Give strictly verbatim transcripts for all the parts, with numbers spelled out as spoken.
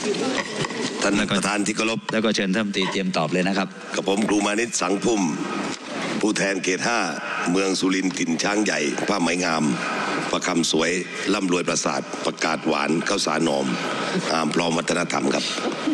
ท่านประธานที่เคารพแล้วก็เชิญท่านรัฐมนตรีเตรียมตอบเลยนะครับกับผมครูมานิตสังพุ่มผู้แทนเขตห้าเมืองสุรินทร์ถิ่นช้างใหญ่ผ้าไหมงามประคำสวยร่ำรวยประสาทประกาศหวานข้าวสารหอมอามพร้อมวัฒนธรรมครับ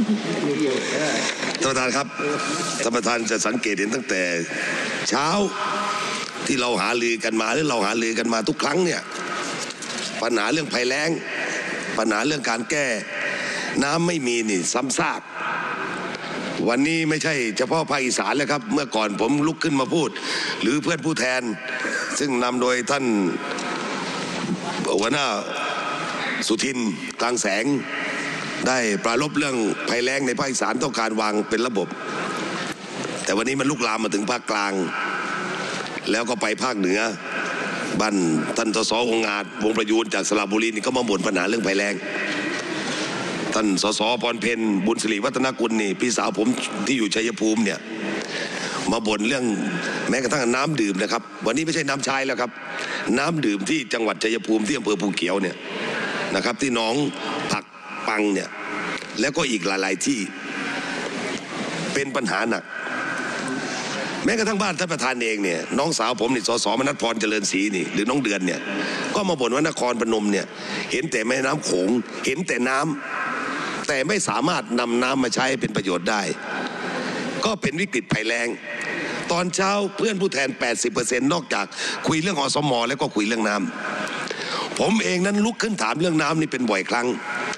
ท่านประธานครับท่านประธานจะสังเกตเห็นตั้งแต่เช้าที่เราหาลือกันมาหรือเราหาลือกันมาทุกครั้งเนี่ยปัญหาเรื่องภัยแล้งปัญหาเรื่องการแก้น้ำไม่มีนี่ซ้ำซากวันนี้ไม่ใช่เฉพาะภาคอีสานแล้วครับเมื่อก่อนผมลุกขึ้นมาพูดหรือเพื่อนผู้แทนซึ่งนำโดยท่านหัวหน้าสุทินกลางแสงได้ปรารภเรื่องภัยแล้งในภาคอีสานต้องการวางเป็นระบบแต่วันนี้มันลุกลามมาถึงภาคกลางแล้วก็ไปภาคเหนือบ้านท่านสสองค์อาจวงประยูนจากสระบุรีนี่ก็มาบ่นปัญหาเรื่องภัยแล้งท่านสสพรเพ็ญบุญสิริวัฒนกุลนี่พี่สาวผมที่อยู่ชัยภูมิเนี่ยมาบ่นเรื่องแม้กระทั่งน้ำดื่มนะครับวันนี้ไม่ใช่น้ำใช้แล้วครับน้ำดื่มที่จังหวัดชัยภูมิที่อำเภอภูเขียวเนี่ยนะครับที่หนองผักปังเนี่ยแล้วก็อีกหลายๆที่เป็นปัญหาหนักแม้กระทั่งบ้านท่านประธานเองเนี่ยน้องสาวผมนี่สสมนัสพรเจริญศรีนี่หรือน้องเดือนเนี่ยก็มาบ่นว่านครพนมเนี่ยเห็นแต่แม่น้ำโขงเห็นแต่น้ำแต่ไม่สามารถนำน้ำมาใช้เป็นประโยชน์ได้ก็เป็นวิกฤตภัยแล้งตอนเช้าเพื่อนผู้แทน แปดสิบเปอร์เซ็นต์ นอกจากคุยเรื่องอสม.แล้วก็คุยเรื่องน้ำผมเองนั้นลุกขึ้นถามเรื่องน้ำนี่เป็นบ่อยครั้ง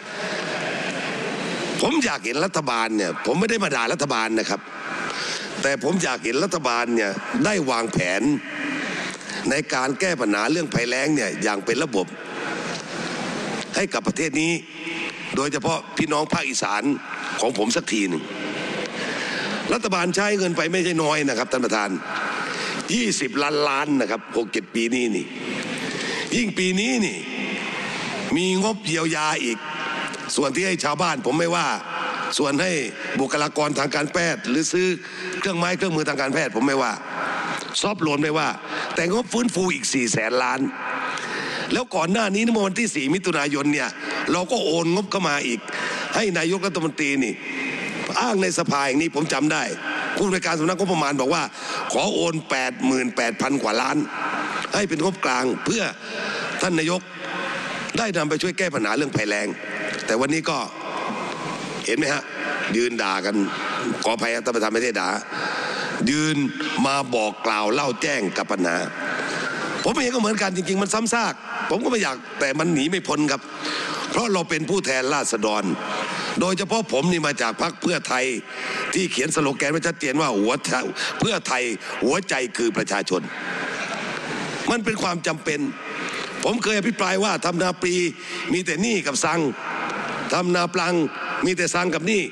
ผมอยากเห็นรัฐบาลเนี่ยผมไม่ได้มาด่ารัฐบาลนะครับแต่ผมอยากเห็นรัฐบาลเนี่ยได้วางแผนในการแก้ปัญหาเรื่องภัยแล้งเนี่ยอย่างเป็นระบบให้กับประเทศนี้โดยเฉพาะพี่น้องภาคอีสานของผมสักทีหนึ่งรัฐบาลใช้เงินไปไม่ใช่น้อยนะครับท่านประธานยี่สิบล้านล้านนะครับหกเจ็ดปีนี้นี่ยิ่งปีนี้นี่มีงบเยียวยาอีกส่วนที่ให้ชาวบ้านผมไม่ว่าส่วนให้บุคลากรทางการแพทย์หรือซื้อเครื่องไม้เครื่องมือทางการแพทย์ผมไม่ว่าซอฟโลนไม่ว่าแต่งบฟื้นฟูอีกสี่แสนล้านแล้วก่อนหน้านี้เมื่อวันที่สี่มิถุนายนเนี่ยเราก็โอนงบเข้ามาอีกให้นายกรัฐมนตรีนี่อ้างในสภาอย่างนี้ผมจำได้ผู้ในวยการสำนักงบประมาณบอกว่าขอโอน แปดหมื่นแปดพัน กว่าล้านให้เป็นงบกลางเพื่อท่านนายกได้นำไปช่วยแก้ปัญหาเรื่องภัยแล้งแต่วันนี้ก็เห็นไหมฮะยืนด่ากันขออภัยท่านประธานไม่ได้ด่ายืนมาบอกกล่าวเล่าแจ้งกับปัญหาผมเองก็เหมือนกันจริงๆมันซ้ำซากผมก็ไม่อยากแต่มันหนีไม่พ้นครับเพราะเราเป็นผู้แทนราษฎรโดยเฉพาะผมนี่มาจากพรรคเพื่อไทยที่เขียนสโลแกนไว้ชัดเจนว่าหัวเพื่อไทยหัวใจคือประชาชนมันเป็นความจำเป็นผมเคยอภิปรายว่าทำนาปีมีแต่หนี้กับซังทำนาปลังมีแต่ซังกับหนี้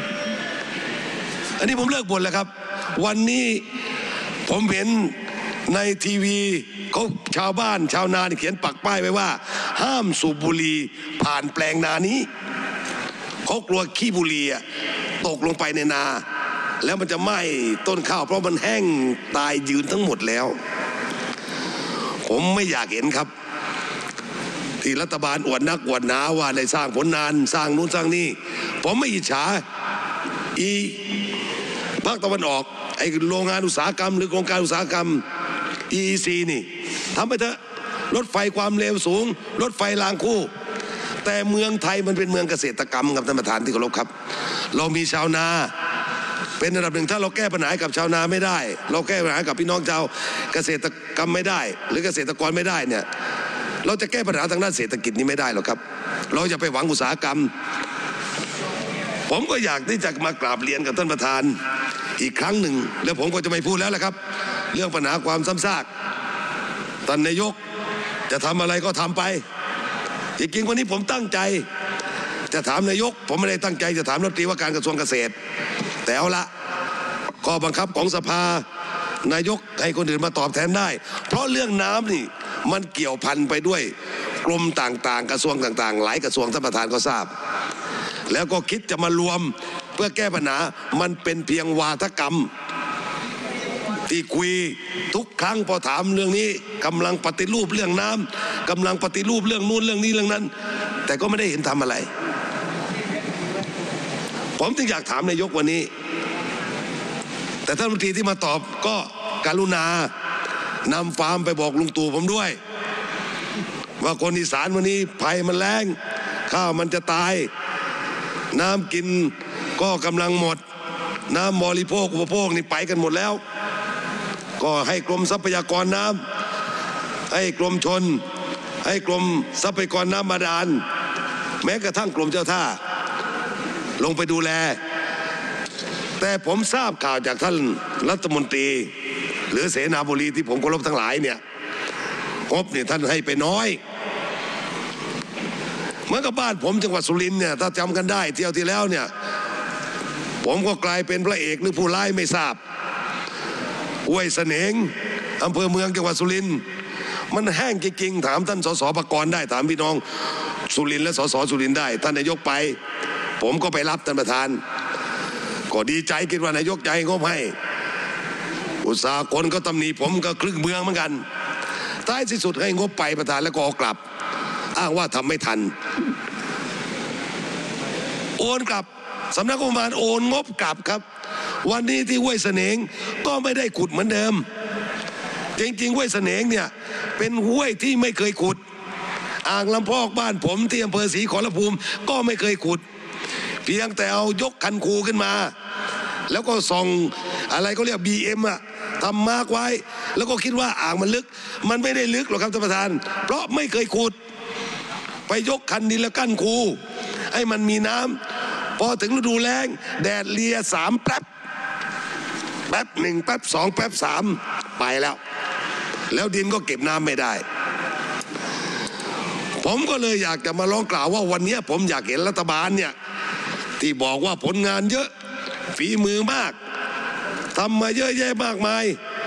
อันนี้ผมเลิกบ่นแล้วครับวันนี้ผมเห็นในทีวีเขาชาวบ้านชาวนาเขียนปักป้ายไว้ว่าห้ามสูบบุหรี่ผ่านแปลงนานี้เขากลัวขี้บุหรี่ตกลงไปในนาแล้วมันจะไหม้ต้นข้าวเพราะมันแห้งตายยืนทั้งหมดแล้วผมไม่อยากเห็นครับที่รัฐบาลอวดนักอวดหนาว่าได้สร้างผลงานสร้างนู้นสร้างนี่ผมไม่อิจฉาอีภาคตะวันออกไอ้โรงงานอุตสาหกรรมหรือโครงการอุตสาหกรรม อี อี ซี นี่ทำไปเถอะรถไฟความเร็วสูงรถไฟรางคู่แต่เมืองไทยมันเป็นเมืองเกษตรกรรมครับท่านประธานที่เคารพครับเรามีชาวนาเป็นระดับหนึ่งถ้าเราแก้ปัญหากับชาวนาไม่ได้เราแก้ปัญหากับพี่น้องชาวเกษตรกรรมไม่ได้หรือเกษตรกรไม่ได้เนี่ยเราจะแก้ปัญหาทางด้านเศรษฐกิจนี้ไม่ได้หรอกครับเราจะไปหวังอุตสาหกรรมผมก็อยากที่จะมากราบเรียนกับท่านประธานอีกครั้งหนึ่งแล้วผมก็จะไม่พูดแล้วแหละครับเรื่องปัญหาความซ้ำซากท่านนายกจะทำอะไรก็ทำไปจริงๆวันนี้ผมตั้งใจจะถามนายกผมไม่ได้ตั้งใจจะถามรัฐมนตรีว่าการกระทรวงเกษตรแต่เอาละข้อบังคับของสภานายกให้คนอื่นมาตอบแทนได้เพราะเรื่องน้ำนี่มันเกี่ยวพันไปด้วยกรมต่างๆกระทรวงต่างๆหลายกระทรวงท่านประธานก็ทราบแล้วก็คิดจะมารวมเพื่อแก้ปัญหามันเป็นเพียงวาทกรรมที่คุยทุกครั้งพอถามเรื่องนี้กำลังปฏิรูปเรื่องน้ำกำลังปฏิรูปเรื่องนู้นเรื่องนี้เรื่องนั้นแต่ก็ไม่ได้เห็นทำอะไรผมจึงอยากถามนายกวันนี้แต่ท่านรัฐมนตรีที่มาตอบก็กรุณานำฟาร์มไปบอกลุงตู่ผมด้วยว่าคนอีสานวันนี้ภัยมันแล้งข้าวมันจะตายน้ำกินก็กำลังหมดน้ำบริโภคอุปโภคนี่ไปกันหมดแล้วก็ให้กรมทรัพยากรน้ำให้กรมชลให้กรมทรัพยากรน้ำบาดาลแม้กระทั่งกรมเจ้าท่าลงไปดูแลแต่ผมทราบข่าวจากท่านรัฐมนตรีหรือเสนาบดีที่ผมเคารพทั้งหลายเนี่ยงบเนี่ยท่านให้ไปน้อยเหมือนกับบ้านผมจังหวัดสุรินทร์เนี่ยถ้าจำกันได้เที่ยวที่แล้วเนี่ยผมก็กลายเป็นพระเอกหรือผู้ร้ายไม่ทราบห้วยเสนงอำเภอเมืองจังหวัดสุรินทร์มันแห้งจริงๆถามท่านสสปกรณ์ได้ถามพี่น้องสุรินทร์และสสสุรินทร์ได้ท่านนายกไปผมก็ไปรับท่านประธานก็ดีใจคิดว่านายกใจงบให้อุตสาหคนก็ตำหนิผมก็ครึ่งเมืองเหมือนกันท้ายที่สุดให้งบไปประธานแล้วก็ออกกลับอ้างว่าทำไม่ทันโอนกลับสำนักงบประมาณโอนงบกลับครับวันนี้ที่ห้วยเสนงก็ไม่ได้ขุดเหมือนเดิมจริงๆห้วยเสนงเนี่ยเป็นห้วยที่ไม่เคยขุดอ่างลำพอกบ้านผมที่อำเภอศรีขอรภูมิก็ไม่เคยขุดเพียงแต่เอายกคันคูขึ้นมาแล้วก็ส่องอะไรก็เรียก บี เอ็ม อะทำมาร์กไว้แล้วก็คิดว่าอ่างมันลึกมันไม่ได้ลึกหรอกครับท่านประธานเพราะไม่เคยขุดไปยกคันดินแล้วกั้นคูให้มันมีน้ำพอถึงฤดูแล้งแดดเลียสามแป๊บแป๊บหนึ่งแป๊บสองแป๊บสามไปแล้วแล้วดินก็เก็บน้ำไม่ได้ผมก็เลยอยากจะมาร้องกล่าวว่าวันนี้ผมอยากเห็นรัฐบาลเนี่ยที่บอกว่าผลงานเยอะฝีมือมากทำมาเยอะแยะมากมาย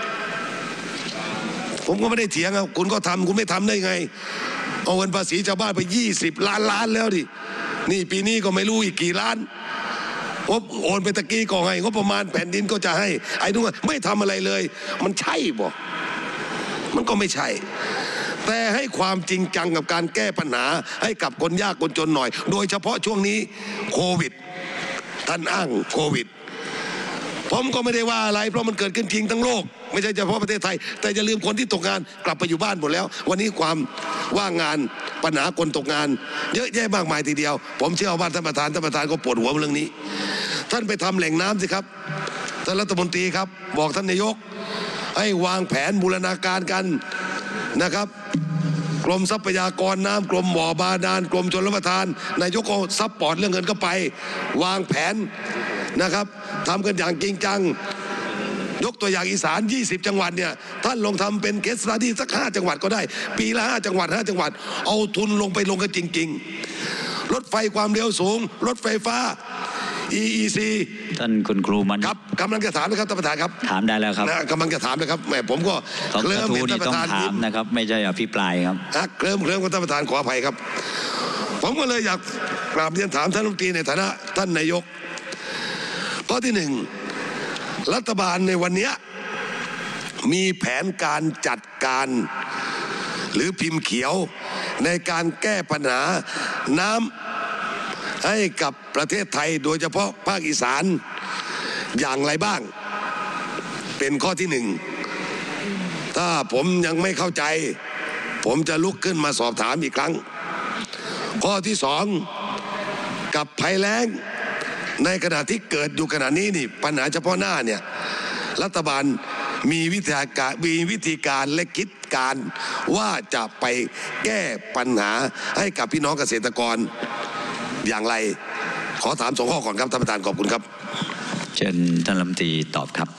ผมก็ไม่ได้เถียงครับคุณก็ทำคุณไม่ทำได้ไงเอาเงินภาษีชาวบ้านไปยี่สิบล้านล้านแล้วดินี่ปีนี้ก็ไม่รู้อีกกี่ล้านงบโอนไปตะกี้ก็ให้งบประมาณแผ่นดินก็จะให้ไอ้นู่นไม่ทำอะไรเลยมันใช่บ่มันก็ไม่ใช่แต่ให้ความจริงจังกับการแก้ปัญหาให้กับคนยากคนจนหน่อยโดยเฉพาะช่วงนี้โควิดท่านอ้างโควิดผมก็ไม่ได้ว่าอะไรเพราะมันเกิดขึ้นจริงทั้งโลกไม่ใช่เฉพาะประเทศไทยแต่อย่าลืมคนที่ตกงานกลับไปอยู่บ้านหมดแล้ววันนี้ความว่างงานปัญหาคนตกงานเยอะแยะมากมายทีเดียวผมเชื่อว่าท่านประธานท่านประธานก็ปวดหัวเรื่องนี้ท่านไปทำแหล่งน้ำสิครับท่านรัฐมนตรีครับบอกท่านนายกให้วางแผนบูรณาการกันนะครับกรมทรัพยากรน้ำกรมบ่อบาดาลกรมชลประทานนายกก็ซัพพอร์ตเรื่องเงินก็ไปวางแผนนะครับทำกันอย่างจริงจังยกตัวอย่างอีสานยี่สิบจังหวัดเนี่ยท่านลองทำเป็นเคสสตั๊ดดี้สักห้าจังหวัดก็ได้ปีละห้าจังหวัดห้าจังหวัดเอาทุนลงไปลงกันจริงๆรถไฟความเร็วสูงรถไฟฟ้า อี อี ซีท่านคุณครูมันครับกำลังจะถามนะครับท่านประธานครับถามได้แล้วครับกำลังจะถามเลยครับแหมผมก็เคลิ้มเป็นท่านประธานถามนะครับไม่ใช่อภิปรายครับเคลิ้มเคลิ้มกับท่านประธานขออภัยครับผมก็เลยอยากกราบเรียนถามท่านรัฐมนตรีในฐานะท่านนายกข้อที่หนึ่งรัฐบาลในวันนี้มีแผนการจัดการหรือพิมพ์เขียวในการแก้ปัญหาน้ำให้กับประเทศไทยโดยเฉพาะภาคอีสานอย่างไรบ้างเป็นข้อที่หนึ่งถ้าผมยังไม่เข้าใจผมจะลุกขึ้นมาสอบถามอีกครั้งข้อที่สองกับภัยแล้งในขณะที่เกิดอยู่ขณะนี้นี่ปัญหาเฉพาะหน้าเนี่ยรัฐบาลมีวิธีการมีวิธีการและคิดการว่าจะไปแก้ปัญหาให้กับพี่น้องเกษตรกรอย่างไรขอถามสองข้อก่อนครับท่านประธานขอบคุณครับเชิญท่านรัฐมนตรีตอบครับ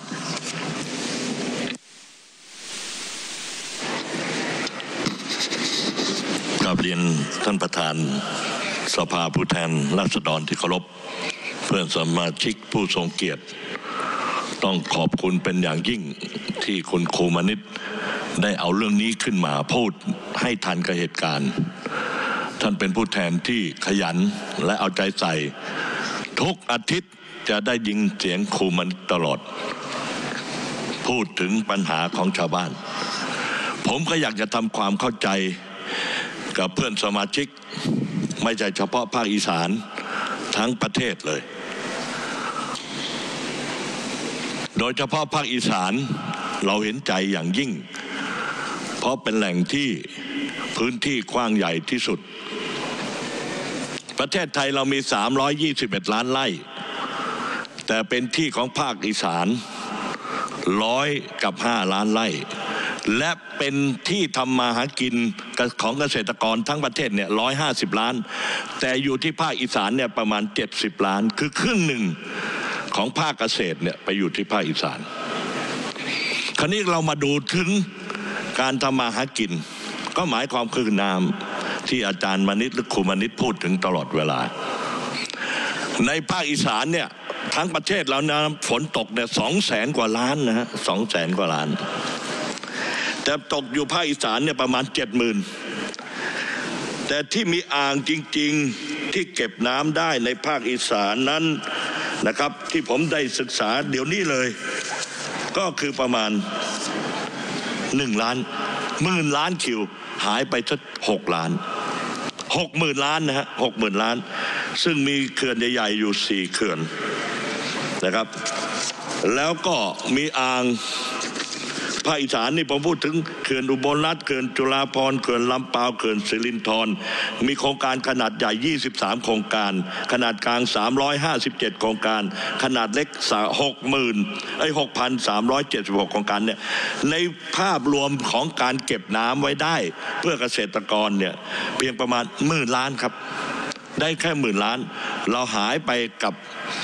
กราบเรียนท่านประธานสภาผู้แทนราษฎรที่เคารพเพื่อนสมาชิกผู้ทรงเกียรติต้องขอบคุณเป็นอย่างยิ่งที่คุณครูมนิษฐ์ได้เอาเรื่องนี้ขึ้นมาพูดให้ทันกับเหตุการณ์ท่านเป็นผู้แทนที่ขยันและเอาใจใส่ทุกอาทิตย์จะได้ยินเสียงครูมนิษฐ์ตลอดพูดถึงปัญหาของชาวบ้านผมก็อยากจะทำความเข้าใจกับเพื่อนสมาชิกไม่ใช่เฉพาะภาคอีสานทั้งประเทศเลยโดยเฉพาะภาคอีสานเราเห็นใจอย่างยิ่งเพราะเป็นแหล่งที่พื้นที่กว้างใหญ่ที่สุดประเทศไทยเรามีสามร้อยยี่สิบเอ็ดล้านไร่แต่เป็นที่ของภาคอีสานร้อยกับห้าล้านไร่และเป็นที่ทำมาหากินของเกษตรกรทั้งประเทศเนี่ยร้อยห้าสิบล้านแต่อยู่ที่ภาคอีสานเนี่ยประมาณเจ็ดสิบล้านคือครึ่งหนึ่งของภาคเกษตรเนี่ยไปอยู่ที่ภาคอีสานคราวนี้เรามาดูถึงการทำมาหากินก็หมายความคือน้ำที่อาจารย์มณิษฐ์หรือครูมณิษฐ์พูดถึงตลอดเวลาในภาคอีสานเนี่ยทั้งประเทศเรานะฝนตกเนี่ยสองแสนกว่าล้านนะฮะสองแสนกว่าล้านแต่ตกอยู่ภาคอีสานเนี่ยประมาณเจ็ดหมื่นแต่ที่มีอ่างจริงๆที่เก็บน้ำได้ในภาคอีสานนั้นนะครับที่ผมได้ศึกษาเดี๋ยวนี้เลยก็คือประมาณหนึ่งล้านหมื่นล้านคิวหายไปสักหกล้านหกหมื่นล้านนะฮะหกหมื่นล้านซึ่งมีเขื่อนใหญ่ๆอยู่สี่เขื่อนนะครับแล้วก็มีอ่างภาคอีสานนี่ผมพูดถึงเขื่อนอุบลรัตน์เขื่อนจุฬาภรณ์เขื่อนลำปาวเขื่อนสิรินธรมีโครงการขนาดใหญ่ยี่สิบสามโครงการขนาดกลางสามร้อยห้าสิบเจ็ดโครงการขนาดเล็กหกหมื่นไอ้หกพันสามร้อยเจ็ดสิบหกโครงการเนี่ยในภาพรวมของการเก็บน้ำไว้ได้เพื่อเกษตรกรเนี่ยเพียงประมาณหมื่นล้านครับได้แค่หมื่นล้านเราหายไปกับ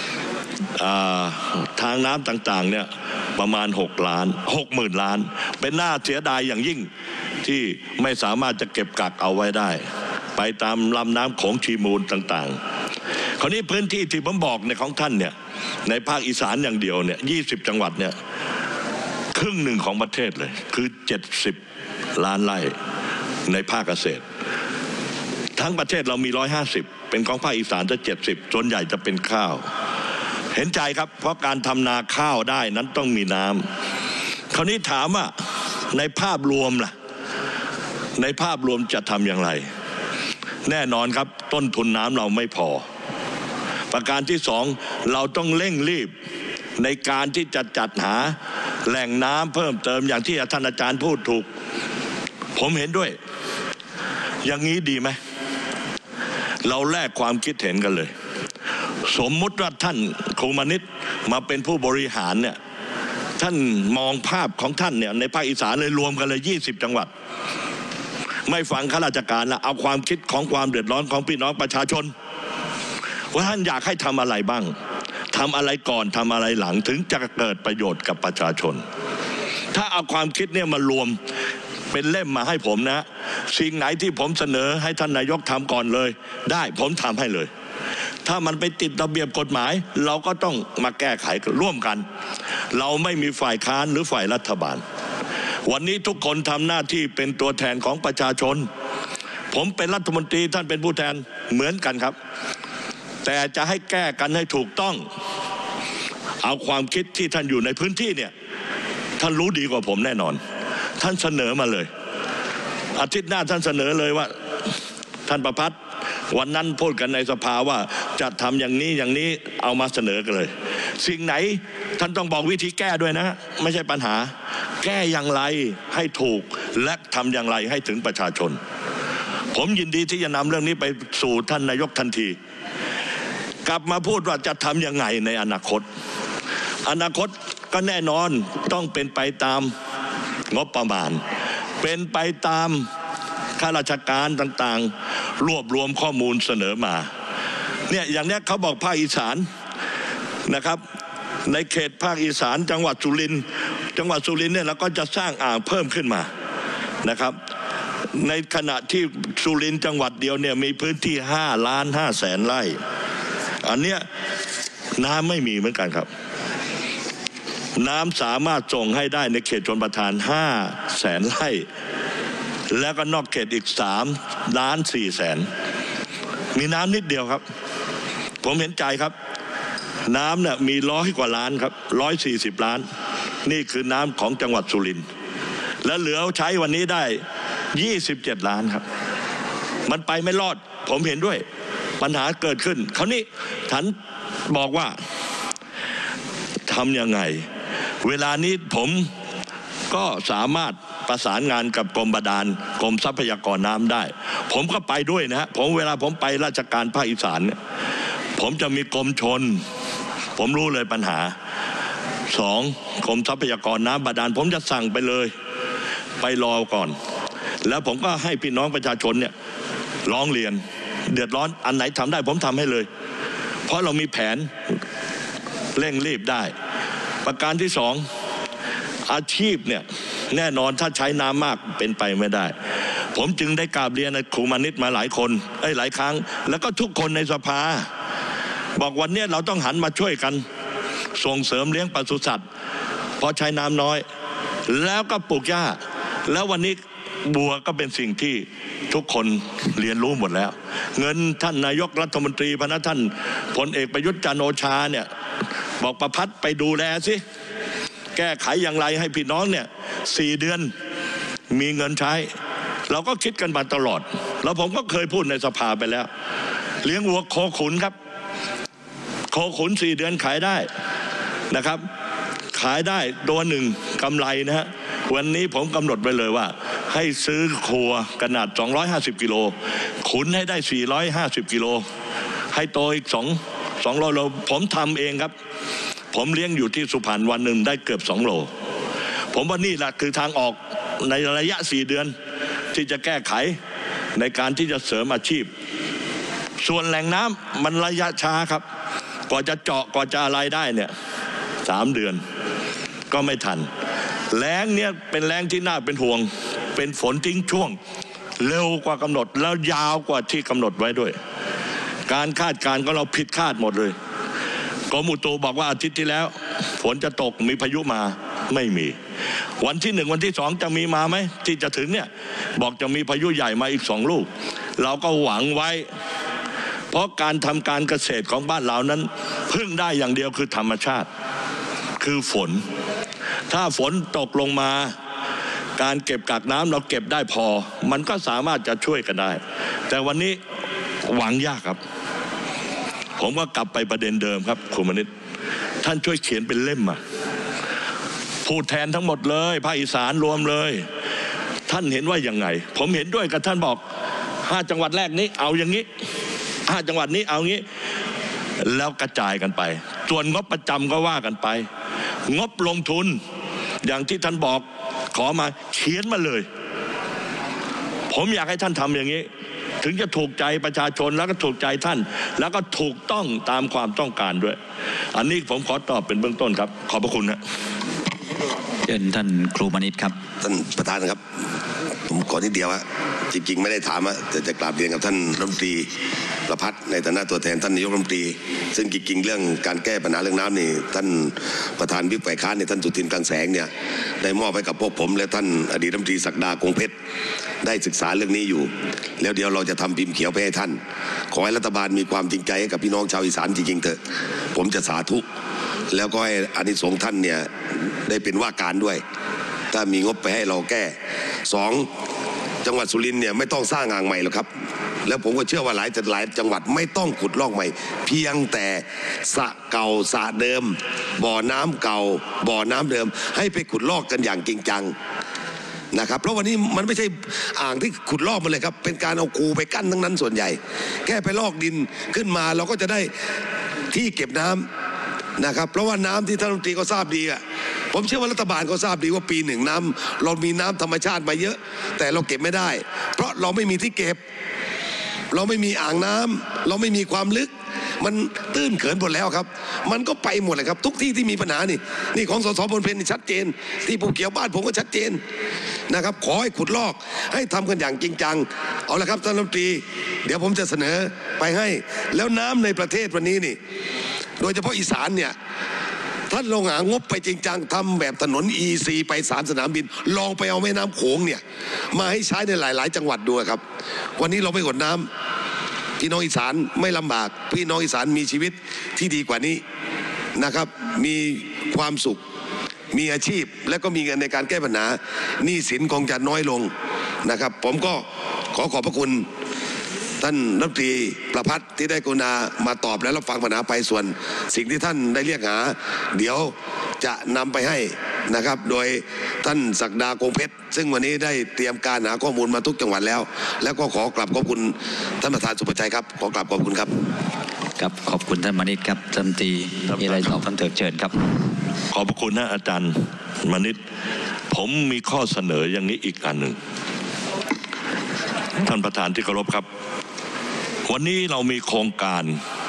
ทางน้ำต่างๆเนี่ยประมาณหกล้านหกหมื่นล้านเป็นน่าเสียดายอย่างยิ่งที่ไม่สามารถจะเก็บกักเอาไว้ได้ไปตามลำน้ำโขงชีมูลต่างๆคราวนี้พื้นที่ที่ผมบอกในของท่านเนี่ยในภาคอีสานอย่างเดียวเนี่ยยี่สิบจังหวัดเนี่ยครึ่งหนึ่งของประเทศเลยคือเจ็ดสิบล้านไร่ในภาคเกษตรทั้งประเทศเรามีร้อยห้าสิบเป็นของภาคอีสานจะเจ็ดสิบส่วนใหญ่จะเป็นข้าวเห็นใจครับเพราะการทำนาข้าวได้นั้นต้องมีน้ำคราวนี้ถามว่าในภาพรวมล่ะในภาพรวมจะทำอย่างไรแน่นอนครับต้นทุนน้ำเราไม่พอประการที่สองเราต้องเร่งรีบในการที่จะจัดหาแหล่งน้ำเพิ่มเติมอย่างที่ท่านอาจารย์พูดถูกผมเห็นด้วยอย่างนี้ดีไหมเราแลกความคิดเห็นกันเลยสมมุติว่าท่านครูมณิษฐ์มาเป็นผู้บริหารเนี่ยท่านมองภาพของท่านเนี่ยในภาคอีสานเลยรวมกันเลยยี่สิบจังหวัดไม่ฟังข้าราชการละเอาความคิดของความเดือดร้อนของพี่น้องประชาชนว่าท่านอยากให้ทำอะไรบ้างทำอะไรก่อนทำอะไรหลังถึงจะเกิดประโยชน์กับประชาชนถ้าเอาความคิดเนี่ยมารวมเป็นเล่มมาให้ผมนะสิ่งไหนที่ผมเสนอให้ท่านนายกทำก่อนเลยได้ผมทำให้เลยถ้ามันไปติดระเบียบกฎหมายเราก็ต้องมาแก้ไขร่วมกันเราไม่มีฝ่ายค้านหรือฝ่ายรัฐบาลวันนี้ทุกคนทำหน้าที่เป็นตัวแทนของประชาชนผมเป็นรัฐมนตรีท่านเป็นผู้แทนเหมือนกันครับแต่จะให้แก้กันให้ถูกต้องเอาความคิดที่ท่านอยู่ในพื้นที่เนี่ยท่านรู้ดีกว่าผมแน่นอนท่านเสนอมาเลยอาทิตย์หน้าท่านเสนอเลยว่าท่านประภัสวันนั้นพูดกันในสภาว่าจะทำอย่างนี้อย่างนี้เอามาเสนอกันเลยสิ่งไหนท่านต้องบอกวิธีแก้ด้วยนะไม่ใช่ปัญหาแก้อย่างไรให้ถูกและทำอย่างไรให้ถึงประชาชนผมยินดีที่จะนำเรื่องนี้ไปสู่ท่านนายกทันทีกลับมาพูดว่าจะทำยังไงในอนาคตอนาคตก็แน่นอนต้องเป็นไปตามงบประมาณเป็นไปตามข้าราชการต่างๆรวบรวมข้อมูลเสนอมาเนี่ยอย่างนี้เขาบอกภาคอีสานนะครับในเขตภาคอีสานจังหวัดสุรินทร์จังหวัดสุรินทร์เนี่ยเราก็จะสร้างอ่างเพิ่มขึ้นมานะครับในขณะที่สุรินทร์จังหวัดเดียวเนี่ยมีพื้นที่ห้าล้านห้าแสนไร่อันเนี้ยน้ำไม่มีเหมือนกันครับน้ำสามารถส่งให้ได้ในเขตชลประทานห้าแสนไร่แล้วก็นอกเขตอีกสามล้านสี่แสนมีน้ำนิดเดียวครับผมเห็นใจครับน้ำเนี่ยมีร้อยกว่าล้านครับร้อยสี่สิบล้านนี่คือน้ำของจังหวัดสุรินทร์และเหลือใช้วันนี้ได้ยี่สิบเจ็ดล้านครับมันไปไม่รอดผมเห็นด้วยปัญหาเกิดขึ้นคราวนี้ท่านบอกว่าทำยังไงเวลานี้ผมก็สามารถประสานงานกับกรมบาดาลกรมทรัพยากรน้ำได้ผมก็ไปด้วยนะฮะผมเวลาผมไปราชการภาคอีสานเนี่ยผมจะมีกรมชลผมรู้เลยปัญหาสองกรมทรัพยากรน้ำบาดาลผมจะสั่งไปเลยไปรอก่อนแล้วผมก็ให้พี่น้องประชาชนเนี่ยร้องเรียนเดือดร้อนอันไหนทำได้ผมทำให้เลยเพราะเรามีแผนเร่งรีบได้ประการที่สองอาชีพเนี่ยแน่นอนถ้าใช้น้ำมากเป็นไปไม่ได้ผมจึงได้กราบเรียนครูมานิตมาหลายคนไอ้หลายครั้งแล้วก็ทุกคนในสภาบอกวันนี้เราต้องหันมาช่วยกันส่งเสริมเลี้ยงปศุสัตว์เพราะใช้น้ำน้อยแล้วก็ปลูกหญ้าแล้ววันนี้บัวก็เป็นสิ่งที่ทุกคนเรียนรู้หมดแล้วเงินท่านนายกรัฐมนตรีพนักท่านพลเอกประยุทธ์จันทร์โอชาเนี่ยบอกประพัฒน์ไปดูแลสิแก้ไขอย่างไรให้พี่น้องเนี่ยสี่เดือนมีเงินใช้เราก็คิดกันมาตลอดแล้วผมก็เคยพูดในสภาไปแล้วเลี้ยงวัวโคขุนครับโคขุนสี่เดือนขายได้นะครับขายได้ตัวหนึ่งกำไรนะฮะวันนี้ผมกำหนดไปเลยว่าให้ซื้อครัวขนาดสองร้อยห้าสิบกิโลขุนให้ได้สี่ร้อยห้าสิบกิโลให้โตอีกสอง สองโลโลผมทำเองครับผมเลี้ยงอยู่ที่สุพรรณวันหนึ่งได้เกือบสองโลผมว่านี่แหละคือทางออกในระยะสี่เดือนที่จะแก้ไขในการที่จะเสริมอาชีพส่วนแหล่งน้ำมันระยะช้าครับกว่าจะเจาะกว่าจะอะไรได้เนี่ยสามเดือนก็ไม่ทันแล้งเนี่ยเป็นแล้งที่น่าเป็นห่วงเป็นฝนทิ้งช่วงเร็วกว่ากำหนดแล้วยาวกว่าที่กำหนดไว้ด้วยการคาดการณ์ของเราผิดคาดหมดเลยกรมอุตุบอกว่าอาทิตย์ที่แล้วฝนจะตกมีพายุมาไม่มีวันที่หนึ่งวันที่สองจะมีมาไหมที่จะถึงเนี่ยบอกจะมีพายุใหญ่มาอีกสองลูกเราก็หวังไว้เพราะการทำการเกษตรของบ้านเรานั้นพึ่งได้อย่างเดียวคือธรรมชาติคือฝนถ้าฝนตกลงมาการเก็บกักน้ำเราเก็บได้พอมันก็สามารถจะช่วยกันได้แต่วันนี้หวังยากครับผมก็กลับไปประเด็นเดิมครับคุณมณิษฐ์ท่านช่วยเขียนเป็นเล่มมาพูดแทนทั้งหมดเลยภาคอีสานรวมเลยท่านเห็นว่ายังไงผมเห็นด้วยกับท่านบอกห้าจังหวัดแรกนี้เอาอย่างนี้ห้าจังหวัดนี้เอางี้แล้วกระจายกันไปส่วนงบประจำก็ว่ากันไปงบลงทุนอย่างที่ท่านบอกขอมาเขียนมาเลยผมอยากให้ท่านทำอย่างนี้ถึงจะถูกใจประชาชนแล้วก็ถูกใจท่านแล้วก็ถูกต้องตามความต้องการด้วยอันนี้ผมขอตอบเป็นเบื้องต้นครับขอบพระคุณนะเชิญท่านครูมานิตครับท่านประธานครับผมขอนิดเดียวฮะจริงๆไม่ได้ถามอะแต่จะกราบเรียนกับท่านรัฐมนตรีประพัฒน์ในฐานะตัวแทนท่านนายกรัฐมนตรีซึ่งจริงๆเรื่องการแก้ปัญหาเรื่องน้ำนี่ท่านประธานวิปฝ่ายค้านเนี่ยท่านสุทินคลังแสงเนี่ยได้มอบให้กับพวกผมและท่านอดีตรัฐมนตรีศักดาคงเพชรได้ศึกษาเรื่องนี้อยู่แล้วเดี๋ยวเราจะทำพิมพ์เขียวไปให้ท่านขอให้รัฐบาลมีความจริงใจให้กับพี่น้องชาวอีสานจริงๆเถอะผมจะสาธุแล้วก็ให้อานิสงส์ท่านเนี่ยได้เป็นว่าการด้วยถ้ามีงบไปให้เราแก้สองจังหวัดสุรินทร์เนี่ยไม่ต้องสร้างอ่างใหม่หรอกครับแล้วผมก็เชื่อว่าหลายหลายจังหวัดไม่ต้องขุดลอกใหม่เพียงแต่สระเก่าสระเดิมบ่อน้ำเก่าบ่อน้ำเดิมให้ไปขุดลอกกันอย่างจริงจังนะครับเพราะวันนี้มันไม่ใช่อ่างที่ขุดลอกมาเลยครับเป็นการเอาคูไปกั้นทั้งนั้นส่วนใหญ่แค่ไปลอกดินขึ้นมาเราก็จะได้ที่เก็บน้ำนะครับเพราะว่าน้ำที่ท่านรัฐมนตรีก็ทราบดีอ่ะผมเชื่อว่ารัฐบาลก็ทราบดีว่าปีหนึ่งน้ำเรามีน้ำธรรมชาติมาเยอะแต่เราเก็บไม่ได้เพราะเราไม่มีที่เก็บเราไม่มีอ่างน้ำเราไม่มีความลึกมันตื้นเขินหมดแล้วครับมันก็ไปหมดเลยครับทุกที่ที่มีปัญหานี่นี่ของสสพลเพชรนี่ชัดเจนที่ภูเขียวบ้านผมก็ชัดเจนนะครับขอให้ขุดลอกให้ทำกันอย่างจริงจังเอาละครับท่านรัฐมนตรีเดี๋ยวผมจะเสนอไปให้แล้วน้ำในประเทศวันนี้นี่โดยเฉพาะอีสานเนี่ยท่านลองหางบไปจริงจังทำแบบถนน อี ซี ไปสามสนามบินลองไปเอาแม่น้ำโขงเนี่ยมาให้ใช้ในหลายๆจังหวัดดูครับวันนี้เราไม่กดน้ำพี่น้องอีสานไม่ลำบากพี่น้องอีสานมีชีวิตที่ดีกว่านี้นะครับมีความสุขมีอาชีพและก็มีเงินในการแก้ปัญหาหนี้สินคงจะน้อยลงนะครับผมก็ขอขอบพระคุณท่านรัฐมนตรีประภัตรที่ได้กรุณามาตอบและรับฟังปัญหาไปส่วนสิ่งที่ท่านได้เรียกหาเดี๋ยวจะนำไปให้นะครับโดยท่านศักดาคงเพชรซึ่งวันนี้ได้เตรียมการหาข้อมูลมาทุกจังหวัดแล้วแล้วก็ขอกราบขอบคุณท่านประธานสุภชัยครับขอกราบขอบคุณครับครับขอบคุณท่านมณิษฐ์ครับท่านตีมีอะไรตอบท่านเถิดเชิญครับขอบพระคุณนะอาจารย์มณิษฐ์ผมมีข้อเสนออย่างนี้อีกอันหนึ่งท่านประธานที่เคารพครับวันนี้เรามีโครงการ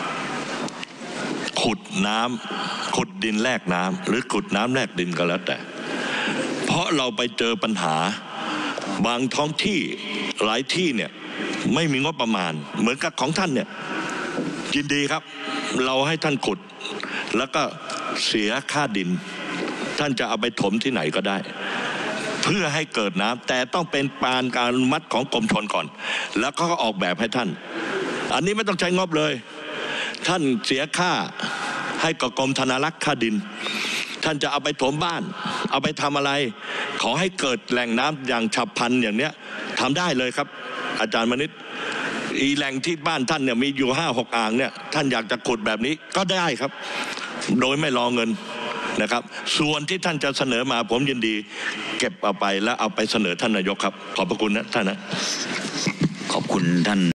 ขุดน้ำขุดดินแลกน้ำหรือขุดน้ำแลกดินก็แล้วแต่เพราะเราไปเจอปัญหาบางท้องที่หลายที่เนี่ยไม่มีงบประมาณเหมือนกับของท่านเนี่ยยินดีครับเราให้ท่านขุดแล้วก็เสียค่าดินท่านจะเอาไปถมที่ไหนก็ได้เพื่อให้เกิดน้ำแต่ต้องเป็นปานการอนุมัติของกรมชลก่อนแล้วก็ออกแบบให้ท่านอันนี้ไม่ต้องใช้งบเลยท่านเสียค่าให้กับกรมธนารักษ์ค่าดินท่านจะเอาไปถมบ้านเอาไปทำอะไรขอให้เกิดแหล่งน้ำอย่างฉับพลันอย่างเนี้ยทำได้เลยครับอาจารย์มณิษฐ์อีแหล่งที่บ้านท่านเนี่ยมีอยู่ห้าหกอ่างเนี่ยท่านอยากจะขุดแบบนี้ก็ได้ครับโดยไม่รอเงินนะครับส่วนที่ท่านจะเสนอมาผมยินดีเก็บเอาไปแล้วเอาไปเสนอท่านนายกครับขอบพระคุณนะท่านนะขอบคุณท่าน